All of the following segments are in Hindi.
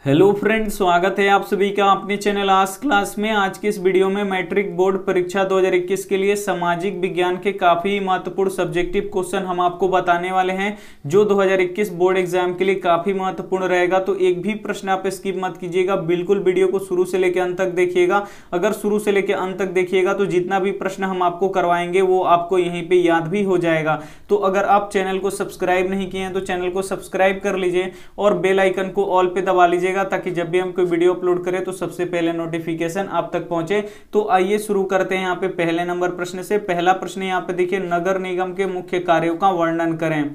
हेलो फ्रेंड्स, स्वागत है आप सभी का अपने चैनल आज क्लास में। आज की इस वीडियो में मैट्रिक बोर्ड परीक्षा 2021 के लिए सामाजिक विज्ञान के काफी महत्वपूर्ण सब्जेक्टिव क्वेश्चन हम आपको बताने वाले हैं, जो 2021 बोर्ड एग्जाम के लिए काफी महत्वपूर्ण रहेगा। तो एक भी प्रश्न आप स्किप मत कीजिएगा, बिल्कुल वीडियो को शुरू से लेकर अंत तक देखिएगा। अगर शुरू से लेकर अंत तक देखिएगा तो जितना भी प्रश्न हम आपको करवाएंगे वो आपको यहीं पे याद भी हो जाएगा। तो अगर आप चैनल को सब्सक्राइब नहीं किए हैं तो चैनल को सब्सक्राइब कर लीजिए और बेल आइकन को ऑल पे दबा लीजिए, ताकि जब भी हम कोई वीडियो अपलोड करें तो सबसे पहले नोटिफिकेशन आप तक पहुंचे। तो आइए शुरू करते हैं यहाँ पे पहले नंबर प्रश्न से। पहला प्रश्न यहाँ पे देखिए, नगर निगम के मुख्य कार्यों का वर्णन करें।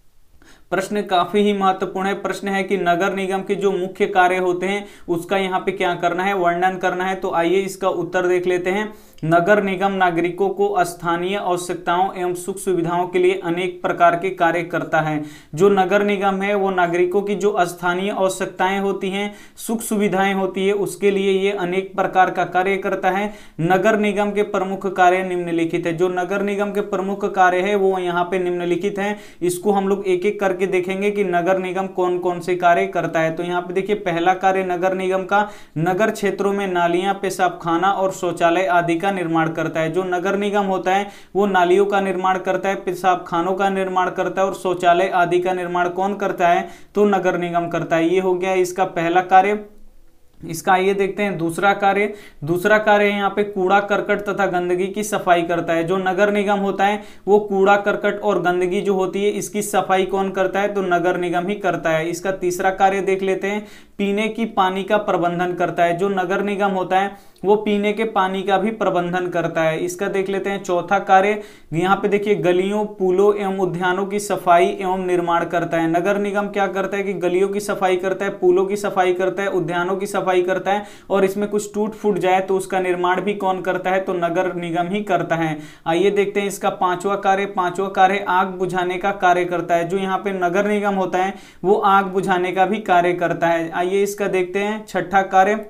प्रश्न काफी ही महत्वपूर्ण है। प्रश्न है कि नगर निगम के जो मुख्य कार्य होते हैं उसका यहाँ पे क्या करना है, वर्णन करना है। तो आइए इसका उत्तर देख लेते हैं। नगर निगम नागरिकों को स्थानीय आवश्यकताओं एवं सुख सुविधाओं के लिए अनेक प्रकार के कार्य करता है। जो नगर निगम है वो नागरिकों की जो स्थानीय आवश्यकताएं होती हैं, सुख सुविधाएं होती है, उसके लिए ये अनेक प्रकार का कार्य करता है। नगर निगम के प्रमुख कार्य निम्नलिखित है। जो नगर निगम के प्रमुख कार्य है वो यहाँ पे निम्नलिखित है। इसको हम लोग एक एक करके देखेंगे कि नगर निगम कौन कौन से कार्य करता है। तो यहाँ पे देखिए, पहला कार्य नगर निगम का नगर क्षेत्रों में नालियां, पेशाब खाना और शौचालय आदि का निर्माण करता है। जो नगर निगम होता है वो नालियों का निर्माण करता है, पेशाब खानों का निर्माण करता है और शौचालय आदि का निर्माण कौन करता है, तो नगर निगम करता है। ये हो गया इसका पहला कार्य। इसका ये देखते हैं दूसरा कार्य। दूसरा कार्य यहाँ पे कूड़ा करकट तथा गंदगी की सफाई करता है। जो नगर निगम होता है वो कूड़ा करकट और गंदगी जो होती है इसकी सफाई कौन करता है, तो नगर निगम ही करता है। इसका तीसरा कार्य देख लेते हैं, पीने की पानी का प्रबंधन करता है। जो नगर निगम होता है वो पीने के पानी का भी प्रबंधन करता है। इसका देख लेते हैं चौथा कार्य। यहाँ पे देखिए, गलियों, पुलों एवं उद्यानों की सफाई एवं निर्माण करता है। नगर निगम क्या करता है कि गलियों की सफाई करता है, पुलों की सफाई करता है, उद्यानों की सफाई करता है और इसमें कुछ टूट फूट जाए तो उसका निर्माण भी कौन करता है, तो नगर निगम ही करता है। आइए देखते हैं इसका पांचवा कार्य। पांचवा कार्य आग बुझाने का कार्य करता है। जो यहाँ पे नगर निगम होता है वो आग बुझाने का भी कार्य करता है। आइए इसका देखते हैं छठा कार्य।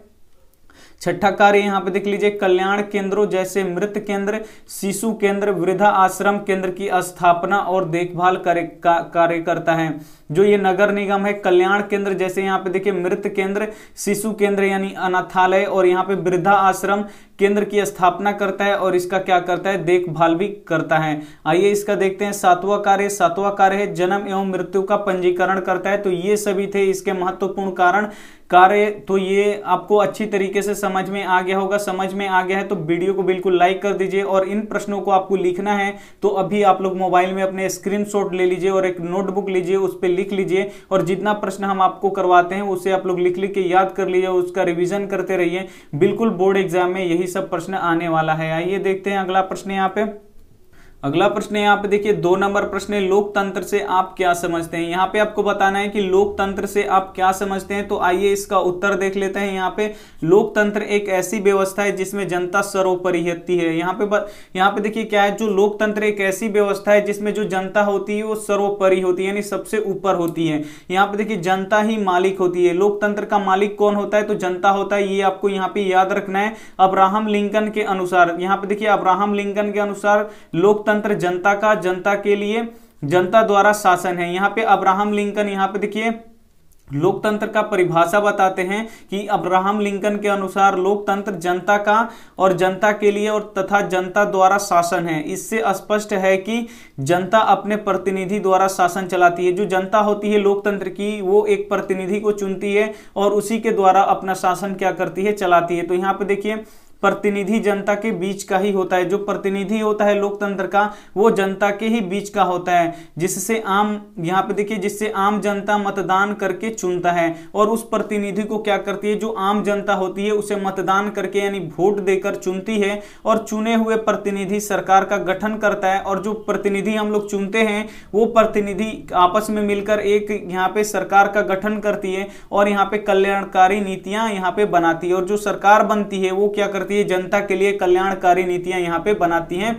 छठा कार्य यहाँ पे देख लीजिए, कल्याण केंद्रों जैसे मृत केंद्र, शिशु केंद्र, वृद्धा आश्रम केंद्र की स्थापना और देखभाल कार्य करता है। जो ये नगर निगम है, कल्याण केंद्र जैसे यहाँ पे देखिए मृत केंद्र, शिशु केंद्र यानी अनाथालय और यहाँ पे वृद्धा आश्रम केंद्र की स्थापना करता है और इसका क्या करता है, देखभाल भी करता है। आइए इसका देखते हैं सातवां कार्य। सातवां कार्य है जन्म एवं मृत्यु का पंजीकरण करता है। तो ये सभी थे इसके महत्वपूर्ण कार्य। तो ये आपको अच्छी तरीके से समझ में आ गया होगा। समझ में आ गया है तो वीडियो को बिल्कुल लाइक कर दीजिए और इन प्रश्नों को आपको लिखना है तो अभी आप लोग मोबाइल में अपने स्क्रीनशॉट ले लीजिए और एक नोटबुक लीजिए, उस पर लिख लीजिए और जितना प्रश्न हम आपको करवाते हैं उसे आप लोग लिख लिख के याद कर लीजिए, उसका रिवीजन करते रहिए। बिल्कुल बोर्ड एग्जाम में यही सब प्रश्न आने वाला है। आइए देखते हैं अगला प्रश्न। यहाँ पे अगला प्रश्न यहाँ पे देखिए 2 नंबर प्रश्न है, लोकतंत्र से आप क्या समझते हैं। यहाँ पे आपको बताना है कि लोकतंत्र से आप क्या समझते हैं। तो आइए इसका उत्तर देख लेते हैं। यहाँ पे लोकतंत्र एक ऐसी व्यवस्था है जिसमें जनता सर्वोपरि होती है। यहाँ पे देखिए क्या है, जो लोकतंत्र एक ऐसी व्यवस्था है जिसमें जो जनता होती है वो सर्वोपरि होती है, यानी सबसे ऊपर होती है। यहाँ पे देखिए जनता ही मालिक होती है। लोकतंत्र का मालिक कौन होता है, तो जनता होता है। ये आपको यहाँ पे याद रखना है। अब्राहम लिंकन के अनुसार, यहाँ पे देखिए अब्राहम लिंकन के अनुसार लोकतंत्र जनता का, जनता के लिए, जनता द्वारा शासन है। यहाँ पे अब्राहम लिंकन यहाँ पे देखिए लोकतंत्र का परिभाषा बताते हैं कि अब्राहम लिंकन के अनुसार लोकतंत्र जनता का और जनता के लिए और तथा जनता द्वारा शासन है। इससे स्पष्ट है कि जनता अपने प्रतिनिधि द्वारा शासन चलाती है। जो जनता होती है लोकतंत्र की, वो एक प्रतिनिधि को चुनती है और उसी के द्वारा अपना शासन क्या करती है, चलाती है। तो यहाँ पे देखिए प्रतिनिधि जनता के बीच का ही होता है। जो प्रतिनिधि होता है लोकतंत्र का वो जनता के ही बीच का होता है, जिससे आम, यहाँ पे देखिए, जिससे आम जनता मतदान करके चुनता है और उस प्रतिनिधि को क्या करती है, जो आम जनता होती है उसे मतदान करके यानी वोट देकर चुनती है और चुने हुए प्रतिनिधि सरकार का गठन करता है। और जो प्रतिनिधि हम लोग चुनते हैं वो प्रतिनिधि आपस में मिलकर एक यहाँ पे सरकार का गठन करती है और यहाँ पे कल्याणकारी नीतियां यहाँ पे बनाती है। और जो सरकार बनती है वो क्या करती है, जनता के लिए कल्याणकारी नीतियां यहां पे बनाती हैं।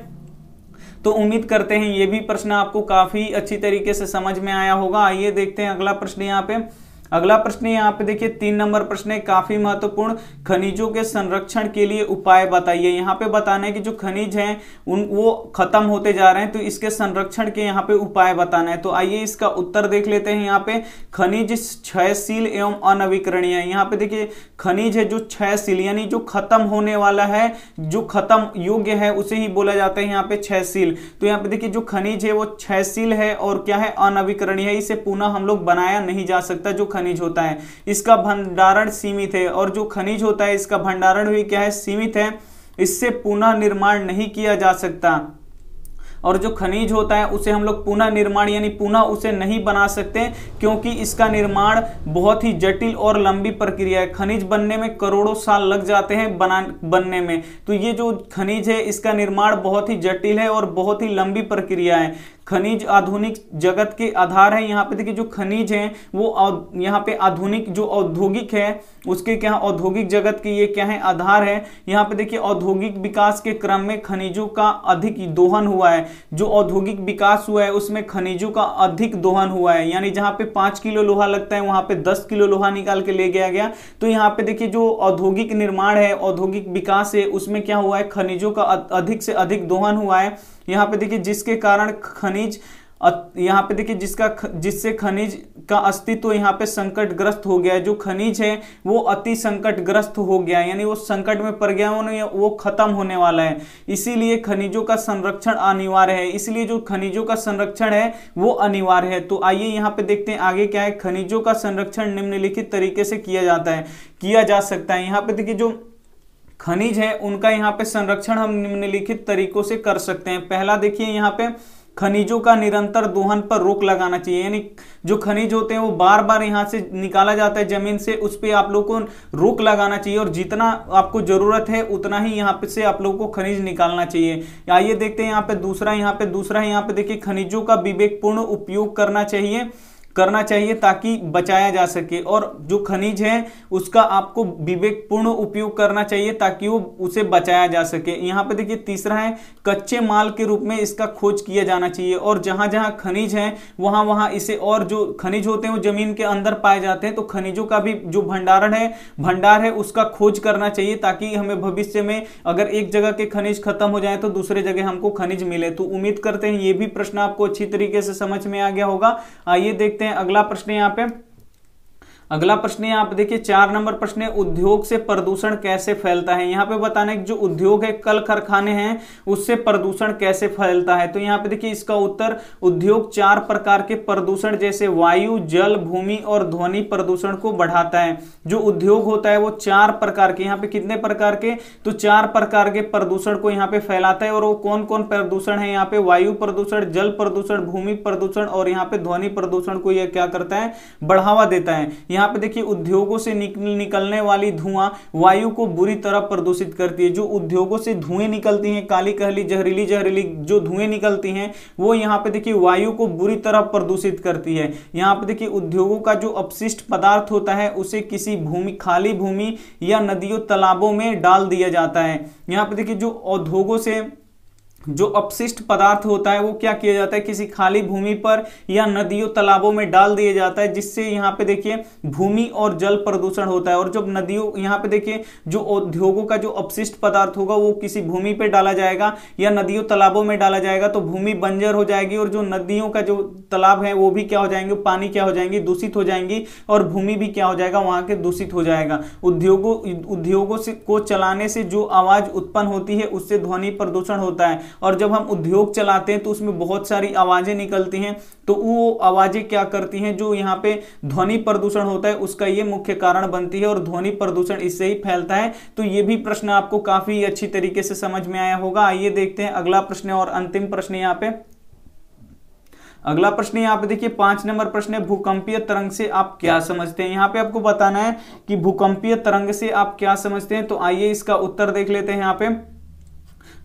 तो उम्मीद करते हैं ये भी प्रश्न आपको काफी अच्छी तरीके से समझ में आया होगा। आइए देखते हैं अगला प्रश्न। यहाँ पे अगला प्रश्न यहाँ पे देखिए 3 नंबर प्रश्न है, काफी महत्वपूर्ण, खनिजों के संरक्षण के लिए उपाय बताइए। यहाँ पे बताना है कि जो खनिज हैं वो खत्म होते जा रहे हैं, तो इसके संरक्षण के यहाँ पे उपाय बताना है। तो आइए इसका उत्तर देख लेते हैं। यहाँ पे खनिज क्षयशील एवं अनवीकरणीय है। यहाँ पे देखिए खनिज है जो क्षयशील यानी जो खत्म होने वाला है, जो खत्म योग्य है उसे ही बोला जाता है यहाँ पे क्षयशील। तो यहाँ पे देखिए जो खनिज है वो क्षयशील है और क्या है, अनवीकरणीय है, इसे पुनः हम लोग बनाया नहीं जा सकता। जो खनिज होता है इसका भंडारण सीमित है, और जो खनिज होता है इसका भंडारण भी क्या है, सीमित है, इससे पुनः निर्माण नहीं किया जा सकता। और जो खनिज होता है उसे हम लोग पुनः निर्माण यानी पुनः उसे नहीं बना सकते, क्योंकि इसका निर्माण बहुत ही जटिल और लंबी प्रक्रिया है। खनिज बनने में करोड़ों साल लग जाते हैं बनने में। तो ये जो खनिज है इसका निर्माण बहुत ही जटिल है और बहुत ही लंबी प्रक्रिया है। खनिज आधुनिक जगत के आधार है। यहाँ पे देखिए जो खनिज हैं वो यहाँ पे आधुनिक जो औद्योगिक है उसके क्या, औद्योगिक जगत के ये क्या है, आधार है। यहाँ पे देखिए औद्योगिक विकास के क्रम में खनिजों का अधिक दोहन हुआ है। जो औद्योगिक विकास हुआ है उसमें खनिजों का अधिक दोहन हुआ है, यानी जहाँ पे 5 किलो लोहा लगता है वहां पे 10 किलो लोहा निकाल के ले गया। तो यहाँ पे देखिए जो औद्योगिक निर्माण है, औद्योगिक विकास है, उसमें क्या हुआ है, खनिजों का अधिक से अधिक दोहन हुआ है। यहाँ पे देखिए जिसके कारण खनिज, यहाँ पे देखिए जिससे खनिज का अस्तित्व यहाँ पे संकटग्रस्त हो गया है। जो खनिज है वो अति संकटग्रस्त हो गया है, यानी वो संकट में पड़ गया, वो खत्म होने वाला है। इसीलिए खनिजों का संरक्षण अनिवार्य है। इसलिए जो खनिजों का संरक्षण है वो अनिवार्य है। तो आइए यहाँ पे देखते हैं आगे क्या है। खनिजों का संरक्षण निम्नलिखित तरीके से किया जा सकता है। यहाँ पे देखिए जो खनिज है उनका यहाँ पे संरक्षण हम निम्नलिखित तरीकों से कर सकते हैं। पहला देखिए यहाँ पे खनिजों का निरंतर दोहन पर रोक लगाना चाहिए, यानी जो खनिज होते हैं वो बार बार यहाँ से निकाला जाता है जमीन से, उस पे आप लोग को रोक लगाना चाहिए और जितना आपको जरूरत है उतना ही यहाँ पे से आप लोगों को खनिज निकालना चाहिए। आइए देखते हैं यहाँ पे दूसरा यहाँ पे देखिए खनिजों का विवेकपूर्ण उपयोग करना चाहिए ताकि बचाया जा सके। और जो खनिज है उसका आपको विवेकपूर्ण उपयोग करना चाहिए ताकि वो उसे बचाया जा सके। यहाँ पे देखिए तीसरा है कच्चे माल के रूप में इसका खोज किया जाना चाहिए, और जहां जहां खनिज है वहां इसे, और जो खनिज होते हैं वो जमीन के अंदर पाए जाते हैं, तो खनिजों का भी जो भंडार है उसका खोज करना चाहिए ताकि हमें भविष्य में अगर एक जगह के खनिज खत्म हो जाए तो दूसरे जगह हमको खनिज मिले। तो उम्मीद करते हैं ये भी प्रश्न आपको अच्छी तरीके से समझ में आ गया होगा। आइए देखते हैं अगला प्रश्न यहाँ पे देखिए 4 नंबर प्रश्न है, उद्योग से प्रदूषण कैसे फैलता है। यहाँ पे बताना है कि जो उद्योग है, कल कारखाने हैं, उससे प्रदूषण कैसे फैलता है। तो यहाँ पे देखिए इसका उत्तर, उद्योग 4 प्रकार के प्रदूषण जैसे वायु, जल, भूमि और ध्वनि प्रदूषण को बढ़ाता है। जो उद्योग होता है वो 4 प्रकार के, यहाँ पे कितने प्रकार के, तो 4 प्रकार के प्रदूषण को यहाँ पे फैलाता है। और वो कौन कौन प्रदूषण है, यहाँ पे वायु प्रदूषण, जल प्रदूषण, भूमि प्रदूषण और यहाँ पे ध्वनि प्रदूषण को यह क्या करता है, बढ़ावा देता है। यहाँ पे देखिए उद्योगों से निकलने वाली धुआं वायु को बुरी तरह प्रदूषित करती है। जो उद्योगों से धुएं निकलती हैं, काली कहली जहरीली जो धुएं निकलती हैं वो यहाँ पे देखिए वायु को बुरी तरह प्रदूषित करती है। यहाँ पे देखिए उद्योगों का जो अपशिष्ट पदार्थ होता है उसे किसी खाली भूमि या नदियों तालाबों में डाल दिया जाता है। यहाँ पे देखिए जो उद्योगों से जो अपशिष्ट पदार्थ होता है वो क्या किया जाता है, किसी खाली भूमि पर या नदियों तालाबों में डाल दिया जाता है, जिससे यहाँ पे देखिए भूमि और जल प्रदूषण होता है। और जब नदियों, यहाँ पे देखिए जो उद्योगों का जो अपशिष्ट पदार्थ होगा वो किसी भूमि पे डाला जाएगा या नदियों तालाबों में डाला जाएगा तो भूमि बंजर हो जाएगी, और जो नदियों का जो तालाब है वो भी क्या हो जाएंगे, पानी क्या हो जाएंगी, दूषित हो जाएंगी, और भूमि भी क्या हो जाएगा, वहां के दूषित हो जाएगा। उद्योगों से को चलाने से जो आवाज उत्पन्न होती है उससे ध्वनि प्रदूषण होता है। और जब हम उद्योग चलाते हैं तो उसमें बहुत सारी आवाजें निकलती हैं, तो वो आवाजें क्या करती हैं, जो यहाँ पे ध्वनि प्रदूषण होता है उसका ये मुख्य कारण बनती है, और ध्वनि प्रदूषण इससे ही फैलता है। तो ये भी प्रश्न आपको काफी अच्छी तरीके से समझ में आया होगा। आइए देखते हैं अगला प्रश्न और अंतिम प्रश्न। यहाँ पे अगला प्रश्न यहाँ पे देखिए 5 नंबर प्रश्न है, भूकंपीय तरंग से आप क्या समझते हैं। यहाँ पे आपको बताना है कि भूकंपीय तरंग से आप क्या समझते हैं। तो आइए इसका उत्तर देख लेते हैं। यहाँ पे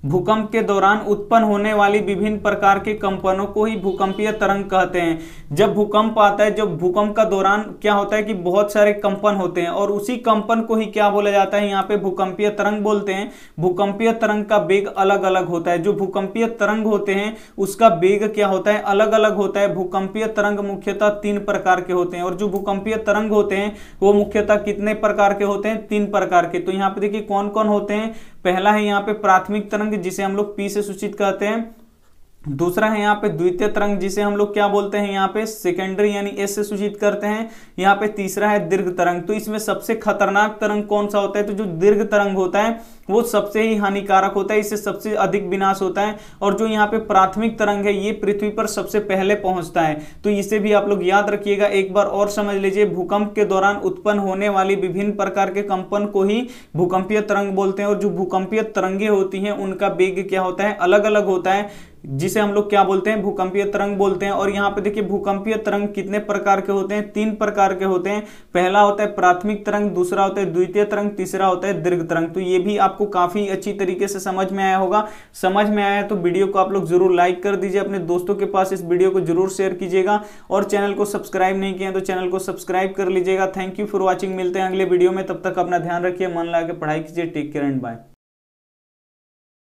भूकंप के दौरान उत्पन्न होने वाली विभिन्न प्रकार के कंपनों को ही भूकंपीय तरंग कहते हैं। जब भूकंप आता है, जब भूकंप का दौरान क्या होता है कि बहुत सारे कंपन होते हैं और उसी कंपन को ही क्या बोला जाता है, यहाँ पे भूकंपीय तरंग बोलते हैं। भूकंपीय तरंग का वेग अलग अलग होता है। जो भूकंपीय तरंग होते हैं उसका वेग क्या होता है, अलग अलग होता है। भूकंपीय तरंग मुख्यतः 3 प्रकार के होते हैं और जो भूकंपीय तरंग होते हैं वो मुख्यतः कितने प्रकार के होते हैं, 3 प्रकार के। तो यहाँ पे देखिए कौन कौन होते हैं। पहला है यहाँ पे प्राथमिक तरंग जिसे हम लोग पी से सूचित कहते हैं। दूसरा है यहाँ पे द्वितीय तरंग जिसे हम लोग क्या बोलते हैं, यहाँ पे सेकेंडरी यानी एस से सूचित करते हैं। यहाँ पे तीसरा है दीर्घ तरंग। तो इसमें सबसे खतरनाक तरंग कौन सा होता है, तो जो दीर्घ तरंग होता है वो सबसे ही हानिकारक होता है, इससे सबसे अधिक विनाश होता है। और जो यहाँ पे प्राथमिक तरंग है ये पृथ्वी पर सबसे पहले पहुंचता है। तो इसे भी आप लोग याद रखिएगा, एक बार और समझ लीजिए। भूकंप के दौरान उत्पन्न होने वाली विभिन्न प्रकार के कंपन को ही भूकंपीय तरंग बोलते हैं और जो भूकंपीय तरंगे होती हैं उनका वेग क्या होता है, अलग अलग होता है, जिसे हम लोग क्या बोलते हैं, भूकंपीय तरंग बोलते हैं। और यहाँ पे देखिए भूकंपीय तरंग कितने प्रकार के होते हैं, 3 प्रकार के होते हैं। पहला होता है प्राथमिक तरंग, दूसरा होता है द्वितीय तरंग, तीसरा होता है दीर्घ तरंग। तो ये भी आपको काफी अच्छी तरीके से समझ में आया होगा। समझ में आया तो वीडियो को आप लोग जरूर लाइक कर दीजिए, अपने दोस्तों के पास इस वीडियो को जरूर शेयर कीजिएगा और चैनल को सब्सक्राइब नहीं किया तो चैनल को सब्सक्राइब कर लीजिएगा। Thank you for watching. मिलते हैं अगले वीडियो में, तब तक अपना ध्यान रखिए, मन लगा के पढ़ाई कीजिए। Take care and bye.